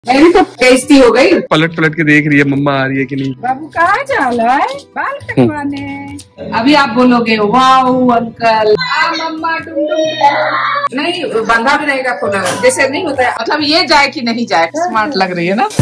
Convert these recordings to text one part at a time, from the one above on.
मेरी तो बेइज्जती हो गई। पलट पलट के देख रही है मम्मा आ रही है कि नहीं। बाबू कहाँ जा रहा है बाल कटवाने? अभी आप बोलोगे वाओ अंकल मम्मा डुम डुम। नहीं बंधा भी रहेगा खोला जैसे नहीं होता है। मतलब ये जाए कि नहीं जाए स्मार्ट लग रही है ना।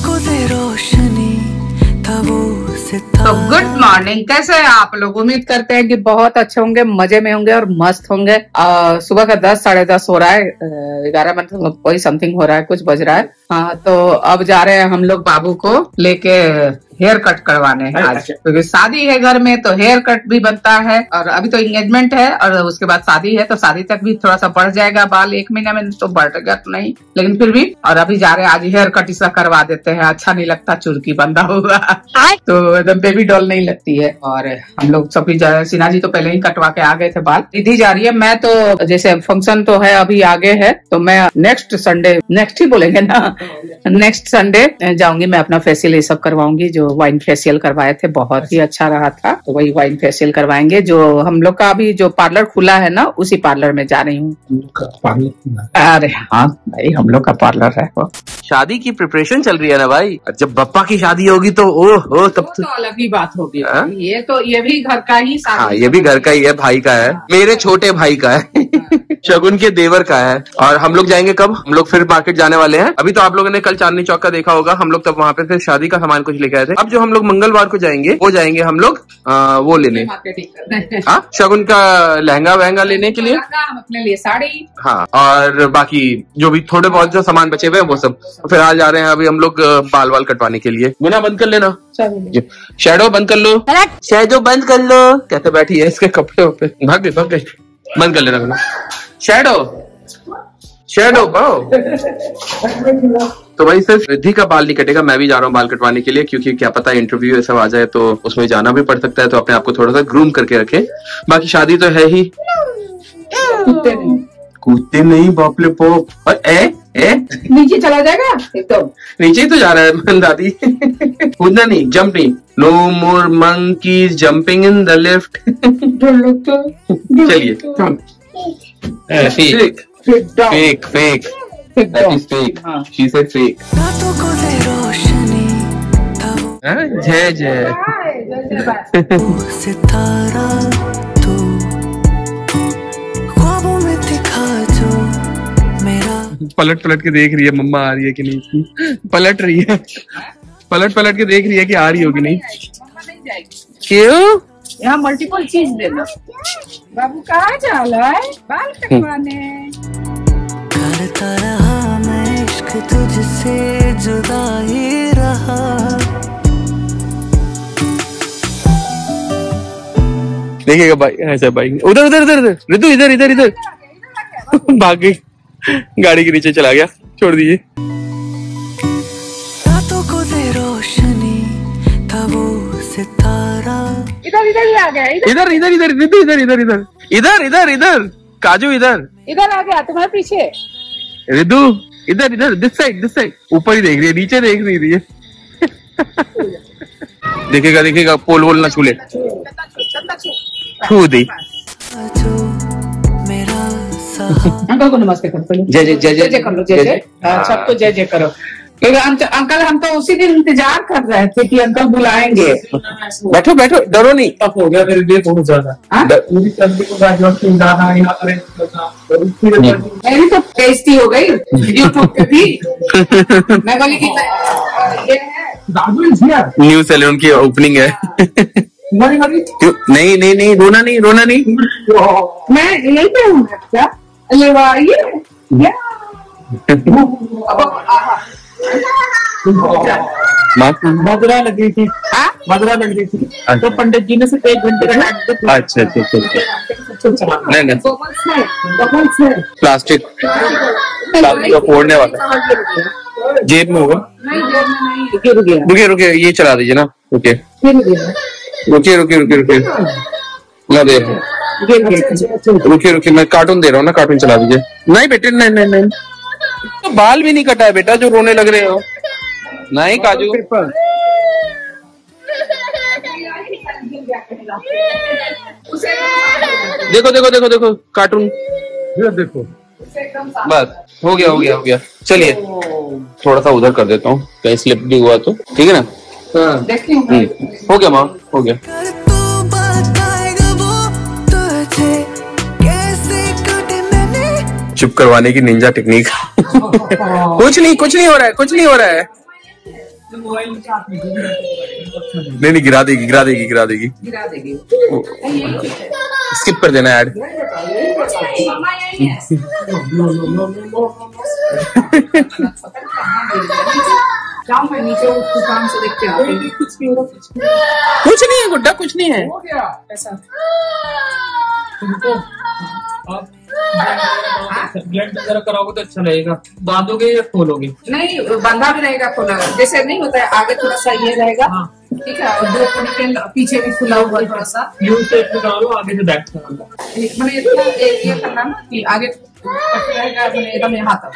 तो गुड मॉर्निंग, कैसे हैं आप लोग? उम्मीद करते हैं कि बहुत अच्छे होंगे, मजे में होंगे और मस्त होंगे। सुबह का 10 साढ़े 10 हो रहा है, 11 मतलब कोई समथिंग हो रहा है, कुछ बज रहा है। हाँ तो अब जा रहे हैं हम लोग बाबू को लेके हेयर कट करवाने हैं आज, क्योंकि शादी है घर में तो हेयर कट भी बनता है। और अभी तो एंगेजमेंट है और उसके बाद शादी है, तो शादी तक भी थोड़ा सा बढ़ जाएगा बाल। 1 महीना में तो बढ़ेगा तो नहीं, लेकिन फिर भी। और अभी जा रहे हैं आज हेयर कट इसका करवा देते हैं। अच्छा नहीं लगता चुरकी बंधा हुआ तो एकदम बेबी डॉल नहीं लगती है। और हम लोग सभी सिन्हा जी तो पहले ही कटवा के आ गए थे बाल। दीदी जा रही है, मैं तो जैसे फंक्शन तो है अभी आगे है, तो मैं नेक्स्ट संडे, नेक्स्ट ही बोलेंगे ना, नेक्स्ट संडे जाऊंगी। मैं अपना फेशियल ये सब करवाऊंगी। जो वाइन फेशियल करवाए थे बहुत ही अच्छा रहा था, तो वही वाइन फेशियल करवाएंगे। जो हम लोग का अभी जो पार्लर खुला है ना, उसी पार्लर में जा रही हूँ। अरे हाँ भाई, हम लोग का पार्लर है वो। शादी की प्रिपरेशन चल रही है ना भाई। जब बप्पा की शादी होगी तो ओह तब तो अलग ही बात होगी। ये भी घर का ही शादी। हाँ ये भी घर का ही है, भाई का है, मेरे छोटे भाई का है शगुन के देवर का है। और हम लोग जाएंगे कब? हम लोग फिर मार्केट जाने वाले हैं। अभी तो आप लोगों ने कल चांदनी चौक का देखा होगा, हम लोग तब वहाँ पे फिर शादी का सामान कुछ लेके आए थे। अब जो हम लोग मंगलवार को जाएंगे वो जाएंगे हम लोग वो लेने, हाँ शगुन का लहंगा वहंगा लेने के लिए, हम अपने लिए साड़ी, हाँ और बाकी जो भी थोड़े बहुत जो सामान बचे हुए वो सब। फिर आज जा रहे हैं अभी हम लोग बाल वाल कटवाने के लिए। गुना बंद कर लेना, शैडो बंद कर लो, शैडो बंद कर लो। कहते बैठी है इसके कपड़े पे, भाग गई। बंद कर लेना गुना। शैडो पाओ। तो भाई सिर्फ रिद्धि का बाल नहीं कटेगा, मैं भी जा रहा हूँ बाल कटवाने के लिए, क्योंकि क्या पता इंटरव्यू सब आ जाए तो उसमें जाना भी पड़ सकता है, तो अपने आप को थोड़ा सा ग्रूम करके रखें। बाकी शादी तो है ही। कूदते नहीं बापले पोप। नीचे चला जाएगा एकदम, नीचे ही तो जा रहा है दादी कूदना नहीं, जंप नहीं। No more monkeys jumping in the lift. चलिए fake that is fake. She said fake. जय जय सितारा तू ख्वाबों में दिखा जो मेरा। पलट पलट के देख रही है मम्मा आ रही है कि नहीं। पलट रही है, पलट के देख रही है कि आ रही होगी नहीं। क्यों? यहाँ मल्टीपल चीज देना। बाबू कहाँ जा रहा है बाल कटवाने? करता रहा मैं इश्क तुझसे, जुदा ही रहा। देखिएगा भाई, ऐसा भाई उधर रितु इधर भाग गई, गाड़ी के नीचे चला गया, छोड़ दीजिए। रातों को दे रोशनी था वो सितारा। इधर ही आ गया। इधर रितु इधर काजू इधर आ गया तुम्हारे पीछे। रिद्धू इधर दिस साइड। ऊपर ही देख रही है, नीचे देख नहीं रही है। देखेगा पोल वोल ना छूले, छू दी। अंकल को नमस्ते करो। जय कर लो, जय सबको जय करो। अंकल हम तो उसी दिन इंतजार कर रहे थे कि अंकल बुलाएंगे। बैठो डरो नहीं। अब हो गया मेरे लिए बहुत ज्यादा। मेरी तो बेइज्जती हो गई यूट्यूब पे भी। मैं बोली कि ये है न्यू सैलून की ओपनिंग है। नहीं रोना नहीं। मैं यही पे हूँ क्या? मदरा लग रही थी, तो पंडित जी ने सिर्फ 1 घंटे का टाइम दिया। अच्छा नहीं प्लास्टिक फोड़ने वाला जेब में होगा। रुकिए ये चला दीजिए ना। रुकिए ना दे, रुकिए मैं कार्टून दे रहा हूँ ना, कार्टून चला दीजिए। नहीं बेटे नहीं तो बाल भी नहीं कटा है बेटा जो रोने लग रहे हो। नहीं काजू देखो कार्टून, देखो बस हो गया हो गया हो गया। चलिए थोड़ा सा उधर कर देता हूँ, कहीं स्लिप भी हुआ तो। ठीक है ना? हो गया माँ, हो गया। चुप करवाने की निंजा टेक्निक। कुछ नहीं हो रहा है, कुछ नहीं हो रहा है। नहीं गिरा देगी। स्किप कर देना ऐड। मैं नीचे उस दुकान से देख के आती हूँ। कुछ नहीं है गुड्डा, कुछ नहीं है। हो गया ऐसा। ब्लेंड वगैरह कराओगे तो अच्छा रहेगा। बांधोगे या खोलोगे? नहीं, बंधा भी रहेगा, खोला जैसे नहीं होता है। आगे थोड़ा सा ये रहेगा, ठीक है, और 2 फुट के पीछे भी खुला हुआ थोड़ा सा। यू शेप में डालो, आगे से बैक डालो। मैंने इतना ये करना ना कि आगे रहेगा, मैंने एकदम यहाँ तक।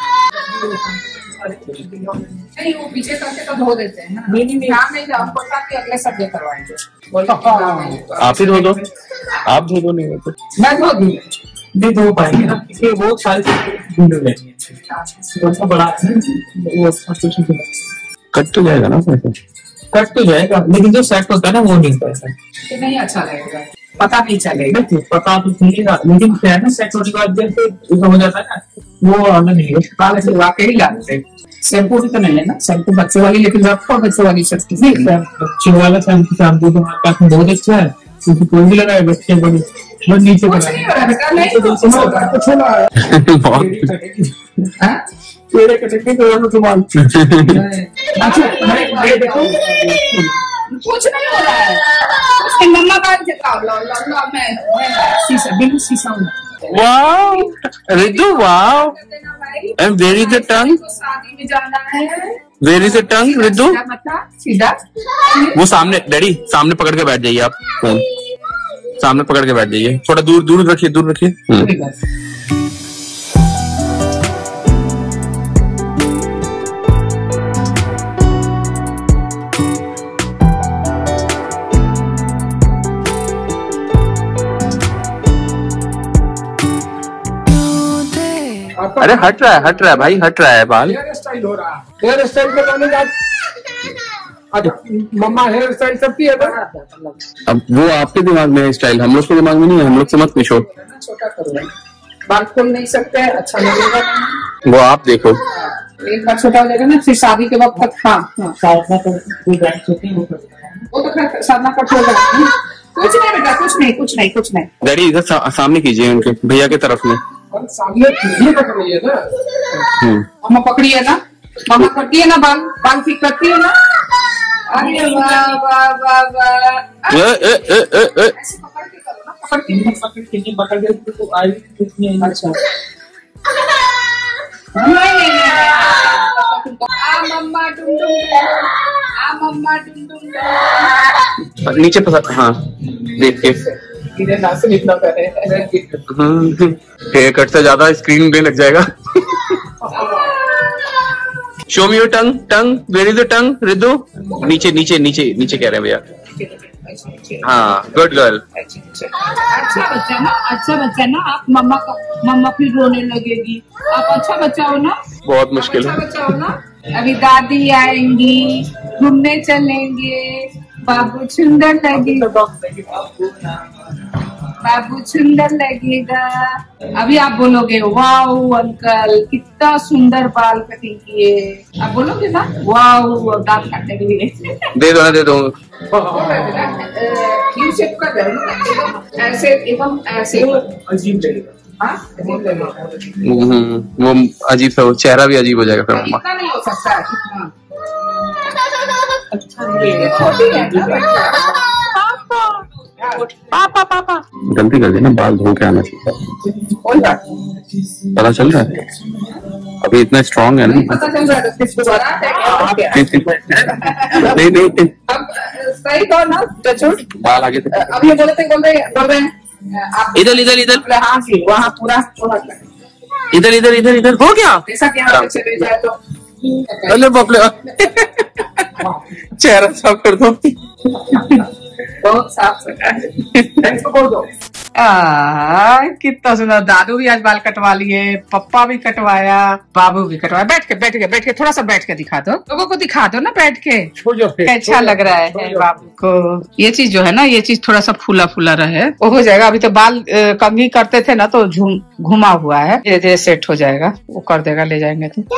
नहीं, वो पीछे करके तो धो देते हैं ना। नहीं नहीं जाओ, पता कि अगले सब ये करवाएंगे। आप ही धो दो, आप धो दो। नहीं तो मैं धो दूँ, नहीं धो पाएंगे ना, इसलिए वो सारे बड़ा वो कट तो जाएगा ना, कट तो जाएगा, लेकिन जो सेट होता है ना वो नहीं होता है। नहीं अच्छा लगेगा, पता नहीं चलेगा। पता तो चलेगा, लेकिन क्या है ना, सेट होने के बाद जैसे हो जाता है ना, वो अलग नहीं है। काले से वाकई लाते शैम्पू भी तो नहीं है ना, शैम्पू बच्चे वाली, लेकिन रखो बच्चे वाली सस्ती। बच्चे वाला शैम्पू तो हमारे पास बहुत अच्छा है, क्योंकि कोई भी लगा है बच्चे बड़ी बस नीचे तेरे कटेंगे तो तुम्हारे कुछ नहीं हो रहा है। उसके मम्मा का मैं शीशा हूँ। Wow Riddhu, wow. And where is the tongue? शादी में जाना है। Where is the tongue Riddhu? सीधा वो सामने, डैडी सामने पकड़ के बैठ जाइए आप, फोन सामने पकड़ के बैठ जाइए। थोड़ा दूर रखिए। अरे हट रहा है भाई, हट रहा है बाल। हेयर स्टाइल हो रहा है, हेयर स्टाइल करवाने का। मम्मा हेयर स्टाइल सबकी है ना? अब वो आपके दिमाग में है स्टाइल, हम लोग के दिमाग में नहीं है, हम लोग से मत पूछो। छोटा करो, बाल खोल नहीं सकते, अच्छा लगेगा। वो आप देखो, एक बार छोटा हो जाएगा ना, फिर शादी के वक्त तक। हाँ साधना कर वो तो खैर साधना कट हो जाएगा। कुछ नहीं बेटा, कुछ नहीं। डैडी इधर सामने कीजिए, उनके भैया की तरफ में। सामने कट रही है ना। मम्मा पकड़ी है ना, मम्मा करती है ना, बाल ठीक करती है ना। अरे वाह वाह वाह वाह। ऐसे पकड़ के करो ना, पकड़ के तो आई कितनी। अच्छा नहीं मम्मा डुम नीचे पकड़। हाँ देख के हेयर कट से ज्यादा स्क्रीन पे लग जाएगा। Show me your tongue, where is the tongue Riddhu? नीचे कह रहे हैं भैया। हाँ गुड गर्ल। अच्छा बच्चा ना आप। मम्मा फिर रोने लगेगी। आप अच्छा बच्चा हो ना? बहुत मुश्किल है। अच्छा बच्चा हो ना? अभी दादी आएंगी, घूमने चलेंगे, बाबू सुंदर लगेगा। अभी आप बोलोगे वाओ अंकल कितना सुंदर बाल कटिंग किए, आप बोलोगे ना वाओ दांत काटने के लिए। दे दो यू शेप कर दो ऐसे एवं ऐसे अजीब लगेगा। वो अजीब सा, चेहरा भी अजीब हो जाएगा फिर मम्मा। इतना नहीं हो सकता इतना। अच्छा पापा गलती कर दी ना, बाल धो के आना चाहिए। पता चल रहा है अभी इतना स्ट्रांग है ना। पता चल रहा है नहीं अब सही कहो ना टचुट। बाल आगे से अब ये बोल रहे हैं इधर हाँ जी, वहाँ पूरा इधर हो गया। जैसा कि यहाँ चले जाए तो अरे बाप रे, चेहरा साफ कर दो। बहुत साफ सफाई। कितना सुंदर। दादू भी आज बाल कटवा लिए, पप्पा भी कटवाया, बाबू भी कटवाया। बैठ के थोड़ा सा बैठ के दिखा दो, लोगों को दिखा दो ना बैठ के, अच्छा लग रहा है बाबू को। ये चीज जो है ना, ये चीज थोड़ा सा फूला फूला रहे, वो हो जाएगा। अभी तो बाल कंघी करते थे ना तो घुमा हुआ है, धीरे धीरे सेट हो जाएगा, वो कर देगा, ले जाएंगे तो।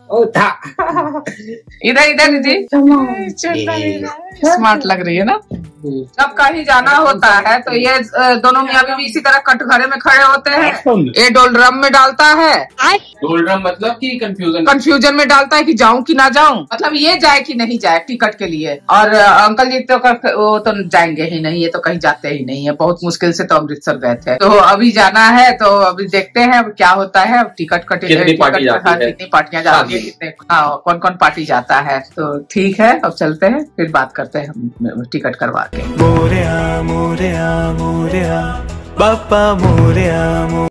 इधर दीदी, स्मार्ट लग रही है ना। जब कहीं जाना होता है तो ये दोनों मियाँ बीवी इसी तरह कटघरे में खड़े होते हैं। ये डोलड्रम में डालता है। डोलड्रम मतलब कि कंफ्यूजन में डालता है कि जाऊं कि ना जाऊं, मतलब ये जाए कि नहीं जाए टिकट के लिए। और अंकल जी तो वो तो जाएंगे ही नहीं, ये तो कहीं जाते ही नहीं है। बहुत मुश्किल से तो अमृतसर गए थे, तो अभी जाना है तो अभी देखते हैं अब क्या होता है। अब टिकट कटे, कितनी पार्टियां जाती है, कितने कौन कौन पार्टी जाता है। तो ठीक है, अब चलते हैं, फिर बात करते हैं हम टिकट करवा के। मोरया मोरया मोरया बापा मोरया।